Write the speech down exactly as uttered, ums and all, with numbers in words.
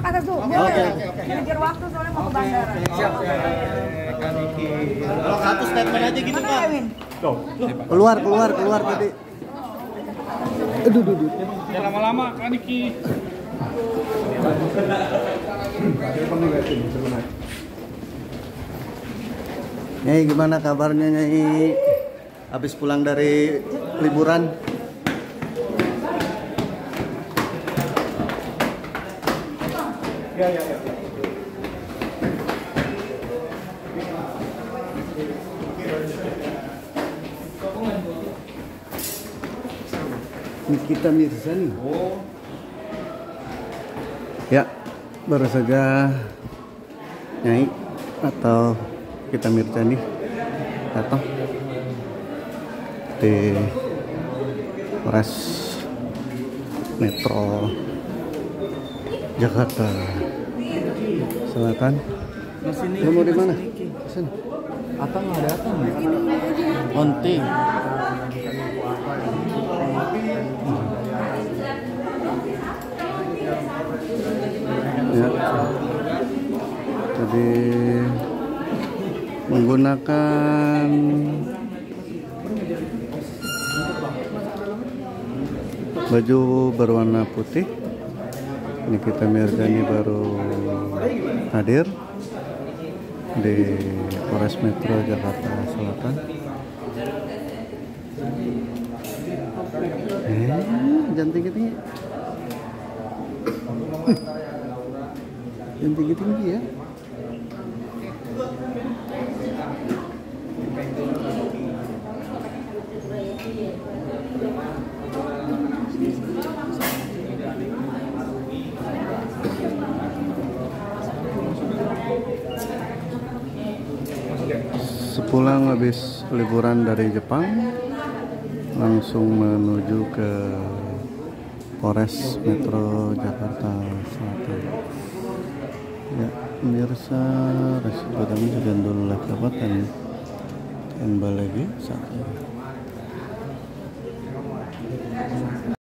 atas tuh. Oke, oke, oke. Mikir waktu soalnya mau ke bandara. Siap, siap. Kak Niki. Kalau satu statement aja gitu, Mana Kak. Ewin? Keluar, keluar, keluar tadi. Aduh, aduh, aduh. Jangan lama-lama, Kak Niki. Nyai, gimana kabarnya Nyai? Habis pulang dari liburan? Ya, ya, ya. Nikita Mirzani. Ya, baru saja Nyai atau Nikita Mirzani datang di Polres Metro Jakarta Selatan. Lu mau di mana? Kesana. Atang nggak datang ya? Konting. Ya. Jadi menggunakan baju berwarna putih. Nikita Mirzani baru hadir di Polres Metro Jakarta Selatan. Eh, jangan tinggi-tinggi. Jangan tinggi-tinggi ya. Sepulang habis liburan dari Jepang, langsung menuju ke Polres Metro Jakarta Selatan. Ya, pemirsa, resiko kami sudah dulu live dapat dan kembali lagi saat ini.